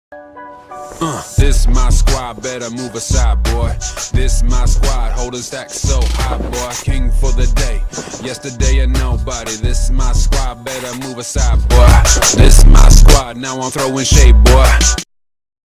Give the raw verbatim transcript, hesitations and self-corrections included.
Uh, this my squad, better move aside, boy. This my squad, holding stacks so high, boy. King for the day, yesterday and nobody. This my squad, better move aside, boy. This my squad, now I'm throwing shade, boy.